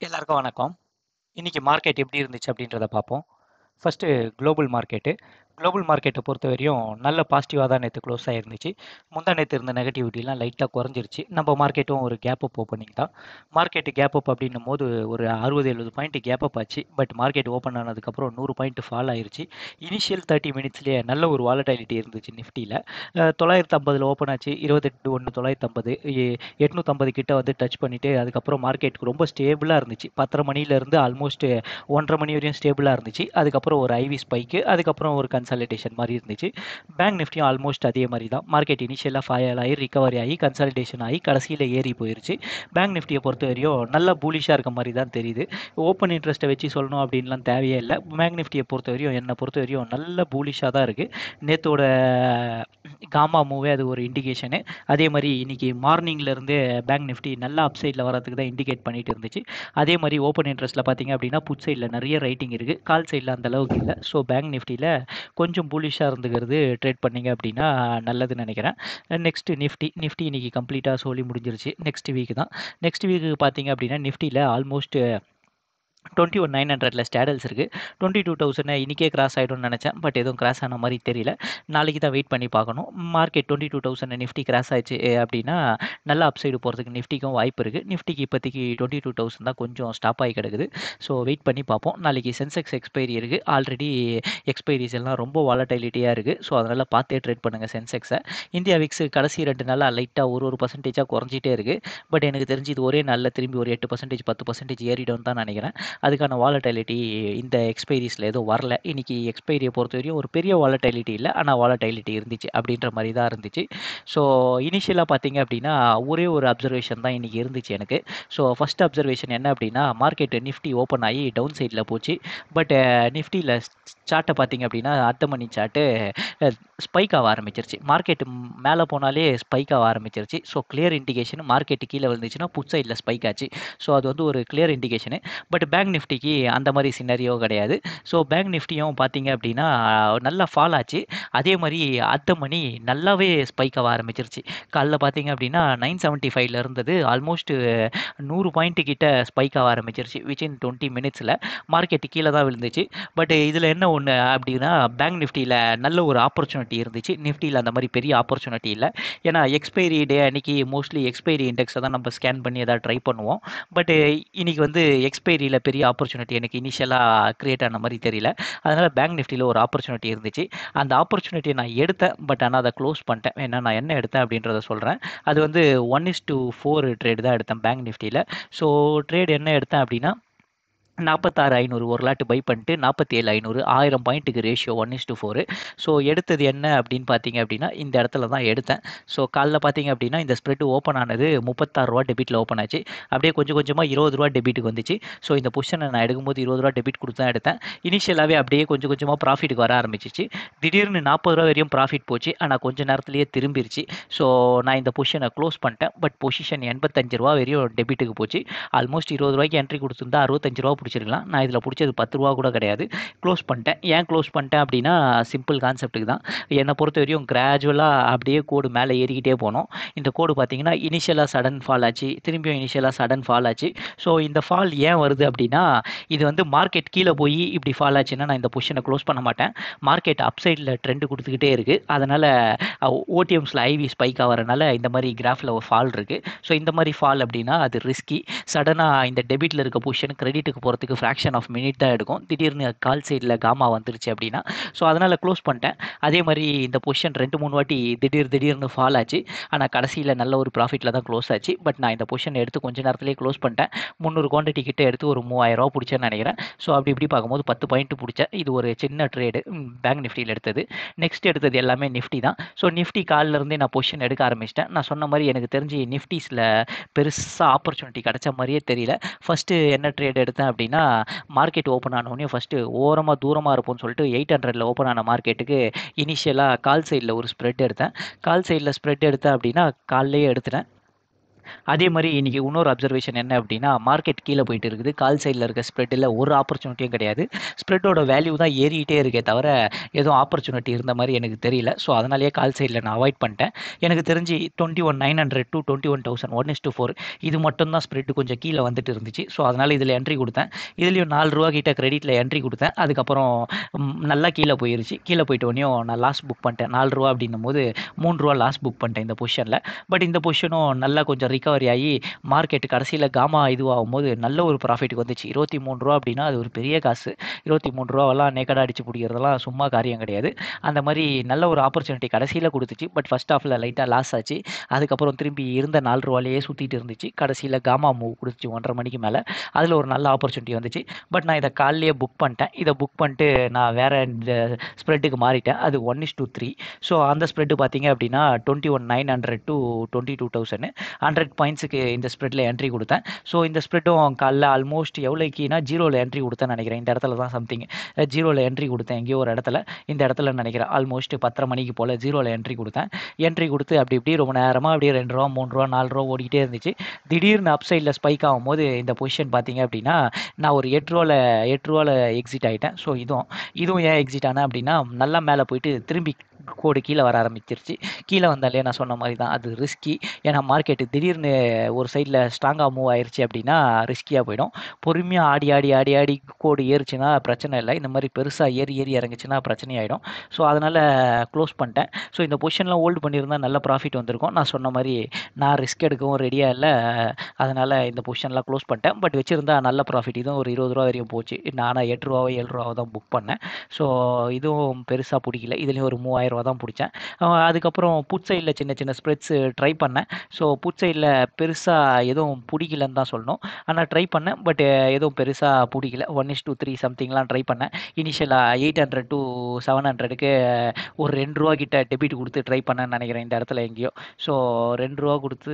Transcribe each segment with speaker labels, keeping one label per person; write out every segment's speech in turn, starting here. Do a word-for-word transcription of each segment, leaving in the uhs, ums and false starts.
Speaker 1: எல்லாருக்கும் வணக்கம். இன்னைக்கு மார்க்கெட் எப்படி இருந்துச்சு அப்படின்றத பார்ப்போம். First global market. குளோபல் மார்க்கெட்டை பொறுத்தவரையும் நல்ல பாசிட்டிவாக தான் நேற்று க்ளோஸ் ஆகிருந்துச்சு. முந்தா நேற்று இருந்த நெகட்டிவிட்டிலாம் லைட்டாக குறைஞ்சிருச்சு. நம்ம மார்க்கெட்டும் ஒரு கேப் அப் ஓப்பனிங் தான். மார்க்கெட்டு கேப் அப் அப்படின்னும் போது ஒரு அறுபது எழுபது பாயிண்ட் கேப் அப் ஆச்சு. பட் மார்க்கெட் ஓப்பன் ஆனதுக்கப்புறம் நூறு பாயிண்ட் ஃபால் ஆயிருச்சு. இனிஷியல் தேர்ட்டி மினிட்ஸ்லேயே நல்ல ஒரு வாலட்டாலிட்டி இருந்துச்சு நிஃப்டியில். தொள்ளாயிரத்து ஐம்பதில் ஓப்பன் ஆச்சு. இருபத்தெட்டு ஒன்று தொள்ளாயிரத்து ஐம்பது எட்நூற்றம்பது கிட்ட வந்து டச் பண்ணிவிட்டு அதுக்கப்புறம் மார்க்கெட்டுக்கு ரொம்ப ஸ்டேபிளாக இருந்துச்சு. பத்தரை மணிலேருந்து ஆல்மோஸ்ட் ஒன்றரை மணி வரையும் ஸ்டேபிளாக இருந்துச்சு. அதுக்கப்புறம் ஒரு ஐவி ஸ்பைக்கு, அதுக்கப்புறம் ஒரு கன்சாலிடேஷன் மாதிரி இருந்துச்சு. பேங்க் நிஃப்டியும் ஆல்மோஸ்ட் அதே மாதிரி தான். மார்க்கெட் இனிஷியலாக ஃபயல் ஆகி ரிகவரி ஆகி கன்சாலிடேஷன் ஆகி கடைசியில் ஏறி போயிருச்சு. பேங்க் நிஃப்டியை பொறுத்த வரையும் நல்ல பூலிஷாக இருக்க மாதிரி தான் தெரியுது. ஓப்பன் இன்ட்ரெஸ்ட்டை வச்சு சொல்லணும் அப்படின்லாம் தேவையே இல்லை. பேங்க் நிஃப்டியை பொறுத்த வரையும் என்னை பொறுத்த வரையும் நல்ல பூலிஷாக தான் இருக்குது. நேத்தோட காமா மூவே அது ஒரு இண்டிகேஷனு. அதே மாதிரி இன்னைக்கு மார்னிங்லேருந்து பேங்க் நிஃப்டி நல்லா அப் சைடில் வரதுக்கு தான் இண்டிகேட் பண்ணிட்டு இருந்துச்சு. அதே மாதிரி ஓப்பன் இன்ட்ரெஸ்ட்டில் பார்த்தீங்க அப்படின்னா புட் சைடில் நிறைய ரைட்டிங் இருக்குது, கால் சைடில் அந்த அளவுக்கு இல்லை. ஸோ பேங்க் நிஃப்டியில் கொஞ்சம் பூலிஷாக இருந்துக்கிறது ட்ரேட் பண்ணிங்க அப்படின்னா நல்லதுன்னு நினைக்கிறேன். நெக்ஸ்ட்டு நிஃப்டி நிஃப்டி இன்னைக்கு கம்ப்ளீட்டாக சொல்லி முடிஞ்சிருச்சு. நெக்ஸ்ட் வீக் தான். நெக்ஸ்ட் வீக்கு பார்த்தீங்க அப்படின்னா நிஃப்டியில் ஆல்மோஸ்ட் டுவெண்ட்டி ஒன் நைன் ஹண்ட்ரட்ல ஸ்டேடல்ஸ் இருக்குது. டுவெண்ட்டி டூ தௌசண்ட் இன்றைக்கே கிராஸ் ஆகிடும்னு நினச்சேன். பட் எதுவும் கிராஸ் ஆன மாதிரி தெரியல. நாளைக்கு தான் வெயிட் பண்ணி பார்க்கணும். Market twenty two thousand Nifty cross ஆயிடுச்சு அப்படின்னா நல்லா அப்சைடு போகிறதுக்கு நிஃப்டிக்கும் வாய்ப்பு இருக்குது. நிஃப்டிக்கு இப்போதைக்கு டுவெண்ட்டி டூ தௌசண்ட் தான் கொஞ்சம் ஸ்டாப் ஆகி கிடக்குது. ஸோ வெயிட் பண்ணி பார்ப்போம். நாளைக்கு சென்செக்ஸ் எக்ஸ்பைரி இருக்குது. ஆல்ரெடி எக்ஸ்பைரிஸ் எல்லாம் ரொம்ப வாலட்டிலிட்டியாக இருக்குது. ஸோ அதனால் பார்த்தே ட்ரேட் பண்ணுங்கள் சென்செக்ஸை. இந்தியா விக்ஸ் கடைசி ரெண்டு நாளாக லைட்டாக ஒரு ஒரு பர்சன்டேஜாக குறைஞ்சிட்டே இருக்குது. பட் எனக்கு தெரிஞ்சு இது ஒரே நாளில் திரும்பி ஒரு எட்டு பர்சன்டேஜ் பத்து பர்சன்டேஜ் ஏறிடும் தான் நினைக்கிறேன். அதுக்கான வாலட்டிலிட்டி இந்த எக்ஸ்பைரிஸில் எதுவும் வரல. இன்றைக்கி எக்ஸ்பைரியை பொறுத்த வரையும் ஒரு பெரிய வாலட்டிலிட்டி இல்லை, ஆனால் வாலட்டிலிட்டி இருந்துச்சு அப்படின்ற மாதிரி தான் இருந்துச்சு. ஸோ இனிஷியலாக பார்த்தீங்க அப்படின்னா ஒரே ஒரு அப்சர்வேஷன் தான் இன்றைக்கி இருந்துச்சு எனக்கு. ஸோ ஃபஸ்ட் அப்சர்வேஷன் என்ன அப்படின்னா மார்க்கெட் நிஃப்டி ஓப்பன் ஆகி டவுன் சைடில் போச்சு. பட் நிஃப்டியில் சார்ட்டை பார்த்தீங்க அப்படின்னா அர்த்த மணி சார்ட்டு ஸ்பைக் ஆக ஆரம்பிச்சிருச்சு. மார்க்கெட் மேலே போனாலே ஸ்பைக் ஆக ஆரம்பிச்சிருச்சு. ஸோ கிளியர் இண்டிகேஷன் மார்க்கெட்டு கீழே வந்துச்சுன்னா புட் சைடில் ஸ்பைக் ஆச்சு. ஸோ அது வந்து ஒரு கிளியர் இண்டிகேஷனு. பட் பேங்க் நிஃப்டிக்கு அந்த மாதிரி சினரியோ கிடையாது. ஸோ பேங்க் நிஃப்டியும் பார்த்தீங்க அப்படின்னா நல்லா ஃபால் ஆச்சு. அதே மாதிரி அர்த்த மணி நல்லாவே ஸ்பைக் ஆக ஆரம்பிச்சிருச்சு. காலைல பார்த்தீங்க அப்படின்னா நைன் செவன்ட்டி ஃபைவ்ல இருந்தது ஆல்மோஸ்ட் நூறு பாயிண்ட் கிட்ட ஸ்பைக் ஆக ஆரம்பிச்சிருச்சு. வித்தின் டுவெண்ட்டி மினிட்ஸில் மார்க்கெட்டு கீழே தான் விழுந்துச்சு. பட் இதில் என்ன ஒன்று அப்படின்னா பேங்க் நிஃப்டியில் நல்ல ஒரு ஆப்பர்ச்சுனிட்டி இருந்துச்சு. நிஃப்டியில் அந்த மாதிரி பெரிய ஆப்பர்ச்சுனிட்டி இல்லை. ஏன்னா எக்ஸ்பைரி டே அன்றைக்கி மோஸ்ட்லி எக்ஸ்பைரி இண்டெக்ஸை தான் நம்ம ஸ்கேன் பண்ணி எதாவது ட்ரை பண்ணுவோம். பட் இன்னைக்கு வந்து எக்ஸ்பைரியில் பெரிய ஆப்பர்ச்சுனிட்டி எனக்கு இனிஷியலாக க்ரியேட் ஆன மாதிரி தெரியல. அதனால் பேங்க் நிஃப்டியில் ஒரு ஆப்பர்ச்சுனிட்டி இருந்துச்சு. அந்த ஆப்பர்ச்சுனிட்டியை நான் எடுத்தேன். பட் ஆனால் அதை க்ளோஸ் பண்ணிட்டேன். ஏன்னா நான் என்ன எடுத்தேன் அப்படின்றத சொல்கிறேன். அது வந்து one is to four trade தான் எடுத்தேன் பேங்க் நிஃப்டியில். ஸோ ட்ரேட் என்ன எடுத்தேன் அப்படின்னா நாற்பத்தாறு ஐநூறு ஒரு லாட்டு பை பண்ணிட்டு நாற்பத்தி ஏழு ஐநூறு ஆயிரம் பாயிண்ட்டுக்கு ratio one is to four. So எடுத்தது என்ன அப்படின்னு பார்த்தீங்க அப்படின்னா இந்த இடத்துல தான் எடுத்தேன். ஸோ காலைல பார்த்தீங்க அப்படின்னா இந்த ஸ்ப்ரெட் ஓப்பன் ஆனது முப்பத்தாறு ரூபா டெபிட்டில் ஓப்பன் ஆச்சு. அப்படியே கொஞ்சம் கொஞ்சமாக இருபது ரூபா டெபிட்டுக்கு வந்துச்சு. ஸோ இந்த பொசிஷனை நான் எடுக்கும்போது இருபது ரூபா டெபிட் கொடுத்து தான் எடுத்தேன். இனிஷியலாகவே அப்படியே கொஞ்சம் கொஞ்சமாக ப்ராஃபிட்டுக்கு வர ஆரம்பிச்சிச்சு. திடீர்னு நாற்பது ரூபா வரையும் ப்ராஃபிட் போச்சு. ஆனால் கொஞ்சம் நேரத்துலேயே திரும்பிருச்சு. ஸோ நான் இந்த பொசிஷனை க்ளோஸ் பண்ணிட்டேன். பட் பொசிஷன் எண்பத்தஞ்சு ரூபா வரையும் டெபிட்டுக்கு போச்சு. ஆல்மோஸ்ட் இருபது ரூபாய்க்கு என்ட்ரி கொடுத்துருந்தா அறுபத்தஞ்சு ரூபா பிடிச்சிருக்கலாம். நான் இதில் பிடிச்சது பத்து ரூபா கூட கிடையாது. க்ளோஸ் பண்ணிட்டேன். ஏன் க்ளோஸ் பண்ணிட்டேன் அப்படின்னா சிம்பிள் கான்செப்ட்டுக்கு தான். என்னை பொறுத்த வரையும் கிராஜுவலாக அப்படியே கோடு மேலே ஏறிக்கிட்டே போனோம். இந்த கோடு பார்த்தீங்கன்னா இனிஷியலாக சடன் ஃபால் ஆச்சு. திரும்பியும் இனிஷியலாக சடன் ஃபால் ஆச்சு. ஸோ இந்த ஃபால் ஏன் வருது அப்படின்னா இது வந்து மார்க்கெட் கீழே போய் இப்படி ஃபால் ஆச்சுன்னா நான் இந்த பொசிஷனை க்ளோஸ் பண்ண மாட்டேன். மார்க்கெட் அப்சைடில் ட்ரெண்டு கொடுத்துக்கிட்டே இருக்குது. அதனால் ஓடிஎம்ஸில் ஐவி ஸ்பைக் ஆகிறனால இந்த மாதிரி கிராஃபில் ஒரு ஃபால் இருக்குது. ஸோ இந்த மாதிரி ஃபால் அப்படின்னா அது ரிஸ்கி. சடனாக இந்த டெபிட்டில் இருக்க பொசிஷன் கிரெடிட்டுக்கு போகிறதுக்கு ஃப்ராக்ஷன் ஆஃப் மினிட் தான் எடுக்கும். திடீர்னு கால் சைடில் காமா வந்துருச்சு அப்படின்னா. ஸோ அதனால் க்ளோஸ் பண்ணிட்டேன். அதே மாதிரி இந்த பொசிஷன் ரெண்டு மூணு வாட்டி திடீர் திடீர்னு ஃபால் ஆச்சு. ஆனால் கடைசியில் நல்ல ஒரு ப்ராஃபிட்டில் தான் க்ளோஸ் ஆச்சு. பட் நான் இந்த பொசிஷன் எடுத்து கொஞ்ச நேரத்துலேயே க்ளோஸ் பண்ணிட்டேன். முந்நூறு குவான்டிட்டி கிட்ட எடுத்து ஒரு மூவாயிரம் ரூபா பிடிச்சேன்னு நினைக்கிறேன். ஸோ அப்படி இப்படி பார்க்கும்போது பத்து பாயிண்ட் பிடிச்சேன். இது ஒரு சின்ன ட்ரேடு பேங்க் நிஃப்டியில் எடுத்தது. நெக்ஸ்ட் எடுத்தது எல்லாமே நிஃப்டி தான். ஸோ நிஃப்டி காலிலேருந்தே நான் பொசிஷன் எடுக்க ஆரம்பிச்சிட்டேன். நான் சொன்ன மாதிரி எனக்கு தெரிஞ்சு நிஃப்டிஸில் பெருசாக ஆப்பர்ச்சுனிட்டி கிடைச்ச மாதிரியே தெரியல. ஃபஸ்ட்டு என்ன ட்ரேட் எடுத்தேன் அப்படின்னா மார்க்கெட் ஓப்பன் ஆனோடனே ஃபஸ்ட்டு ஓரமாக தூரமாக இருப்போம்னு சொல்லிட்டு எயிட் ஹண்ட்ரடில் ஓப்பன் ஆன மார்க்கெட்டுக்கு இனிஷியலாக கால் சைடில் ஒரு ஸ்ப்ரெட் எடுத்தேன். கால் சைடில் ஸ்ப்ரெட் எடுத்தேன் அப்படின்னா கால்லேயே எடுத்துட்டேன். அதே மாதிரி இன்னைக்கு இன்னொரு அப்சர்வேஷன் என்ன அப்படின்னா, மார்க்கெட் கீழே போயிட்டு இருக்குது. கால் சைடில் இருக்க ஸ்ப்ரெட்டில் ஒரு ஆப்பர்ச்சுனிட்டியும் கிடையாது. ஸ்ப்ரெட்டோட வேல்யூ தான் ஏறிக்கிட்டே இருக்கே தவிர எதுவும் ஆப்பர்ச்சுனிட்டி இருந்த மாதிரி எனக்கு தெரியல. ஸோ அதனாலேயே கால் சைடில் நான் அவாய்ட் பண்ணிட்டேன். எனக்கு தெரிஞ்சு twenty one nine hundred to twenty one thousand one is to four இது மட்டும் தான் ஸ்ப்ரெட் கொஞ்சம் கீழே வந்துட்டு இருந்துச்சு. ஸோ அதனால் இதில் என்ட்ரி கொடுத்தேன். இதுலேயும் நாலு ரூபா கிட்ட கிரெடிட்டில் என்ட்ரி கொடுத்தேன். அதுக்கப்புறம் ம், நல்லா கீழே போயிருச்சு. கீழே போயிட்டு உடனேயும் நான் லாஸ் புக் பண்ணிட்டேன். நாலு ரூபா அப்படின்னும் போது மூணு ரூபா லாஸ் புக் பண்ணிட்டேன் இந்த பொசிஷனில். பட் இந்த பொசிஷனும் நல்லா கொஞ்சம் ரிகவரி ஆகி மார்க்கெட் கடைசியில் காமா இதுவாகும் போது நல்ல ஒரு ப்ராஃபிட் வந்துச்சு. இருபத்தி மூணு ரூபா அப்படின்னா அது ஒரு பெரிய காசு. இருபத்தி மூணு ரூபாவெல்லாம் நேக்கடாக அடிச்சு பிடிக்கிறதெல்லாம் சும்மா காரியம் கிடையாது. அந்த மாதிரி நல்ல ஒரு ஆப்பர்ச்சுனிட்டி கடைசியில் கொடுத்துச்சு. பட் ஃபர்ஸ்ட் ஹாஃபில் லைட்டாக லாஸ் ஆச்சு. அதுக்கப்புறம் திரும்பி இருந்த நாலு ரூபாலேயே சுற்றிட்டு இருந்துச்சு. கடைசியில் காமா மூவ் கொடுத்துச்சு ஒன்றரை மணிக்கு மேலே. அதில் ஒரு நல்ல ஆப்பர்ச்சுனிட்டி வந்துச்சு. பட் நான் இதை காலையிலேயே புக் பண்ணிட்டேன். இதை புக் பண்ணிட்டு நான் வேற இந்த ஸ்ப்ரெட்டுக்கு மாறிட்டேன். அது one is to three. So அந்த ஸ்ப்ரெட்டு பார்த்தீங்க அப்படின்னா twenty one nine hundred to twenty two thousand hundred பாயிண்ட்ஸுக்கு இந்த ஸ்ப்ரெட்டில் என்ட்ரி கொடுத்தேன். ஸோ இந்த ஸ்ப்ரெட்டும் காலைல ஆல்மோஸ்ட் எவ்வளோக்கினா ஜீரோவில் என்ட்ரி கொடுத்தேன்னு நினைக்கிறேன். இந்த இடத்துல தான் சம்திங் ஜீரோவில் என்ட்ரி கொடுத்தேன். எங்கேயோ ஒரு இடத்துல இந்த இடத்துல நினைக்கிறேன் ஆல்மோஸ்ட் பத்தரை மணிக்கு போல் ஜீரோவில் என்ட்ரி கொடுத்தேன். என்ட்ரி கொடுத்து அப்படி இப்படி ரொம்ப நேரமாக அப்படியே ரெண்டு ரூபா மூணு ரூபா நாலு ரூபா ஓடிக்கிட்டே இருந்துச்சு. திடீர்னு அப் சைடில் ஸ்பைக் ஆகும்போது இந்த பொசிஷன் பார்த்தீங்க அப்படின்னா நான் ஒரு எட்டு ரூபாவில் எட்டு ரூபாவில் எக்ஸிட் ஆகிட்டேன். ஸோ இதுவும் இதுவும் ஏன் எக்ஸிட் ஆனேன் அப்படின்னா நல்லா மேலே போயிட்டு திரும்பி கோடு கீழே வர ஆரம்பிச்சிருச்சு. கீழே வந்தாலே நான் சொன்ன மாதிரி தான் அது ரிஸ்கி. ஏன்னா மார்க்கெட்டு திடீர்னு ஒரு சைடில் ஸ்ட்ராங்காக மூவ் ஆயிடுச்சு அப்படின்னா ரிஸ்கியாக போயிடும். பொறுமையாக ஆடி ஆடி ஆடி ஆடி கோடு ஏறிச்சுன்னா பிரச்சனை இல்லை. இந்த மாதிரி பெருசாக ஏறி ஏறி இறங்குச்சுன்னா பிரச்சனையாயிடும். ஸோ அதனால் க்ளோஸ் பண்ணிட்டேன். ஸோ இந்த பொசிஷன்லாம் ஹோல்டு பண்ணியிருந்தா நல்ல ப்ராஃபிட் வந்திருக்கும். நான் சொன்ன மாதிரி நான் ரிஸ்க் எடுக்கவும் ரெடியாக இல்லை. அதனால் இந்த பொசிஷன்லாம் க்ளோஸ் பண்ணிட்டேன். பட் வச்சுருந்தா நல்ல ப்ராஃபிட். இதுவும் ஒரு இருபது ரூபா வரையும் போச்சு. நானும் எட்டு ரூபாவோ ஏழு ரூபாவோ தான் புக் பண்ணேன். ஸோ இதுவும் பெருசாக பிடிக்கல. இதுலேயும் ஒரு மூவாயிரம் ரூபா தான் பிடிச்சேன். அதுக்கப்புறம் புட் சைடில் சின்ன சின்ன ஸ்ப்ரெட்ஸ் ட்ரை பண்ணேன். ஸோ புட் சைடில் பெருசாக எதுவும் பிடிக்கலன்னு தான் சொல்லணும். ஆனால் ட்ரை பண்ணேன். பட் எதுவும் பெருசாக பிடிக்கல. ஒன் இஸ் டூ த்ரீ சம்திங்லாம் ட்ரை பண்ணேன். இனிஷியலாக எயிட் ஹண்ட்ரட் டு செவன் ஹண்ட்ரடுக்கு ஒரு ரெண்டு ரூபா கிட்ட டெபிட் கொடுத்து ட்ரை பண்ணேன்னு நினைக்கிறேன் இந்த இடத்துல எங்கேயோ. ஸோ ரெண்டு ரூபா கொடுத்து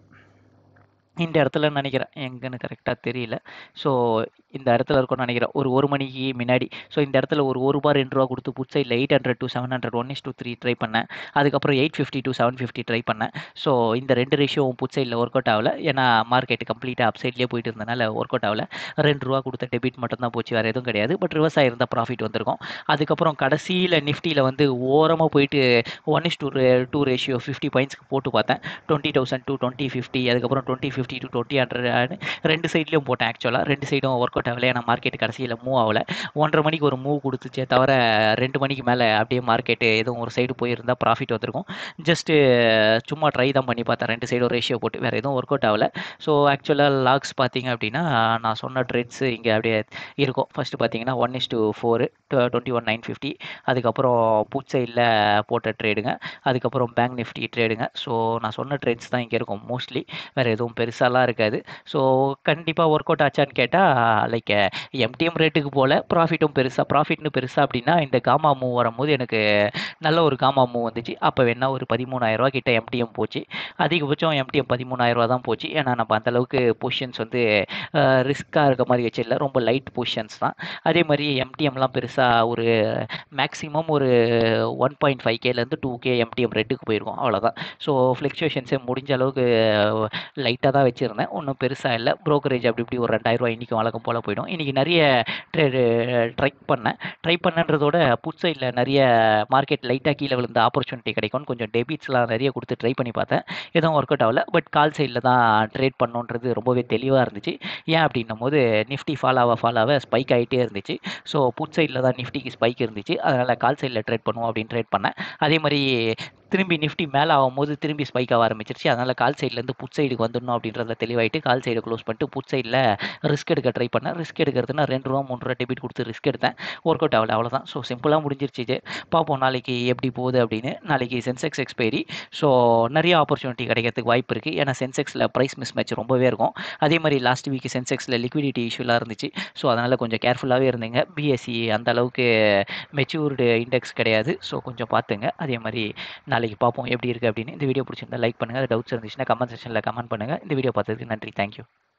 Speaker 1: இந்த இடத்துல நினைக்கிறேன். எங்கன்னு கரெக்டாக தெரியல. ஸோ இந்த இடத்துல இருக்கும்னு நினைக்கிறேன். ஒரு ஒரு மணிக்கு முன்னாடி. ஸோ இந்த இடத்துல ஒரு ஒரு ரூபா ரெண்டு ரூபா கொடுத்து புட் சைடில் eight hundred to seven hundred one is to three try பண்ணேன். அதுக்கப்புறம் eight fifty to seven fifty try பண்ணேன். ஸோ இந்த ரெண்டு ரேஷியோவும் புட் சைடில் ஒர்க் அவுட் ஆகல. ஏன்னா மார்க்கெட் கம்ப்ளீட்டாக அப் சைட்லேயே போயிட்டு இருந்தனால ஒர்க் அவுட் ஆகல. ரெண்டு ரூபா கொடுத்த டெபிட் மட்டும் தான் போச்சு. வேறு எதுவும் கிடையாது. பட் ரிவர்ஸ் ஆகிருந்த ப்ராஃபிட் வந்திருக்கும். அதுக்கப்புறம் கடைசியில் நிஃப்டியில் வந்து ஓரமாக போயிட்டு one is to two ratio fifty பாயிண்ட்ஸ்க்கு போட்டு பார்த்தேன். Twenty thousand to twenty fifty அதுக்கப்புறம் twenty fifty to twenty hundred ரெண்டு சைட்லேயும் போட்டேன். ஆக்சுவலாக ரெண்டு சைடும் ஒர்க் அவுட் ஆகலை. ஏன்னா மார்க்கெட் கடைசியில் மூவ் ஆகலை. ஒன்றரை மணிக்கு ஒரு மூவ் கொடுத்துச்சே தவிர ரெண்டு மணிக்கு மேலே அப்படியே மார்க்கெட்டு எதுவும் ஒரு சைடு போயிருந்தால் ப்ராஃபிட் வந்திருக்கும். ஜஸ்ட்டு சும்மா ட்ரை தான் பண்ணி பார்த்தேன் ரெண்டு சைடும் ரேஷியோ போட்டு. வேறு எதுவும் ஒர்க் அவுட் ஆகலை. ஸோ ஆக்சுவலாக லாக்ஸ் பார்த்தீங்க அப்படின்னா நான் சொன்ன ட்ரேட்ஸு இங்கே அப்படியே இருக்கும். ஃபஸ்ட்டு பார்த்தீங்கன்னா one is to four twenty one nine fifty அதுக்கப்புறம் புட் சைடில் போட்ட ட்ரேடுங்க. அதுக்கப்புறம் பேங்க் நிஃப்டி ட்ரேடுங்க. ஸோ நான் சொன்ன ட்ரேட்ஸ் தான் இங்கே இருக்கும் மோஸ்ட்லி. வேறு எதுவும் பெருசாலாம் இருக்காது. ஸோ கண்டிப்பாக ஒர்க் அவுட் ஆச்சான்னு கேட்டால் லைக் எம்டிஎம் ரேட்டுக்கு போல் ப்ராஃபிட்டும் பெருசாக ப்ராஃபிட்னு பெருசாக அப்படின்னா இந்த காமா மூவ் வரும்போது எனக்கு நல்ல ஒரு காமா மூவ் வந்துச்சு. அப்போ வேணா ஒரு பதிமூணாயிரரூவா கிட்ட எம்டிஎம் போச்சு. அதிகபட்சம் எம்டிஎம் பதிமூணாயிரரூவா தான் போச்சு. ஏன்னா நம்ம அந்தளவுக்கு பொசிஷன்ஸ் வந்து ரிஸ்க்காக இருக்க மாதிரி வச்சிடல. ரொம்ப லைட் பொசிஷன்ஸ் தான். அதே மாதிரி எம்டிஎம்லாம் பெருசாக ஒரு மேக்ஸிமம் ஒரு ஒன் பாயிண்ட் ஃபைவ் கேலேருந்து டூ கே எம்டிஎம் ரெட்டுக்கு போயிருக்கும். அவ்வளோதான். ஸோ ஃப்ளக்சுவேஷன்ஸே முடிஞ்ச அளவுக்கு லைட்டாக தான் வச்சுருந்தேன். ஒன்றும் பெருசாக இல்லை. ப்ரோக்கரேஜ் அப்படி இப்படி ஒரு ரெண்டாயிரரூவா இன்றைக்கும் வழக்கம் போல் போயிடும். இன்றைக்கி நிறைய ட்ரேடு ட்ரை பண்ணேன். ட்ரை பண்ணன்றதோட புட் சைடில் நிறைய மார்க்கெட் லைட்டாக கீழே விழுந்த ஆப்பர்ச்சுனிட்டி கிடைக்கும்னு கொஞ்சம் டெபிட்ஸ்லாம் நிறைய கொடுத்து ட்ரை பண்ணி பார்த்தேன். எதுவும் ஒர்க் அவுட் ஆகல. பட் கால் சைடில் தான் ட்ரேட் பண்ணணுன்றது ரொம்பவே தெளிவாக இருந்துச்சு. ஏன் அப்படின்னும் போது நிஃப்டி ஃபால் ஆக ஃபால் ஆக ஸ்பைக் ஆகிட்டே இருந்துச்சு. ஸோ புட் சைடில் தான் நிஃப்டிக்கு ஸ்பைக் இருந்துச்சு. அதனால் கால் சைடில் ட்ரேட் பண்ணுவோம் அப்படின்னு ட்ரேட் பண்ணேன். அதே மாதிரி திரும்பி நிஃப்டி மேலே ஆகும்போது திரும்பி ஸ்பைக் ஆக ஆரம்பிச்சிருச்சு. அதனால் கால் சைட்லேருந்து புட் சைடுக்கு வந்துடணும் அப்படின்றத தெளிவாயிட்டு கால் சைடு க்ளோஸ் பண்ணிட்டு புட் சைடில் ரிஸ்க் எடுக்க ட்ரை பண்ணேன். ரிஸ்க் எடுக்கிறதுனா ரெண்டு ரூபா மூணு ரூபா டெபிட் கொடுத்து ரிஸ்க் எடுத்தேன். ஒர்க் அவுட் ஆகல. அவ்வளோதான். ஸோ சிம்பிளாக முடிஞ்சிருச்சு. பார்ப்போம் நாளைக்கு எப்படி போகுது அப்படின்னு. நாளைக்கு சென்செக்ஸ் எக்ஸ்பைரி. ஸோ நிறைய ஆப்பர்ச்சுனிட்டி கிடைக்கிறதுக்கு வாய்ப்பு இருக்குது. ஏன்னா சென்செக்ஸில் ப்ரைஸ் மிஸ் மேட்ச் ரொம்பவே இருக்கும். அதே மாதிரி லாஸ்ட் வீக் சென்செக்ஸில் லிக்விடிட்டி இஷ்யூலாம் இருந்துச்சு. ஸோ அதனால் கொஞ்சம் கேர்ஃபுல்லாகவே இருந்தீங்க. பிஎஸ்சி அந்த அளவுக்கு மெச்சூர்டு இண்டெக்ஸ் கிடையாது. ஸோ கொஞ்சம் பார்த்துங்க. அதே மாதிரி நாளைக்கு பார்ப்போம் எப்படி இருக்குது அப்படின்னு. இந்த வீடியோ பிடிச்சிருந்தா லைக் பண்ணுங்கள். டவுட்ஸ் இருந்துச்சுன்னா கமெண்ட் செக்ஷனில் கமெண்ட் பண்ணுங்கள். இந்த வீடியோ பார்த்ததுக்கு நன்றி. தேங்க்யூ.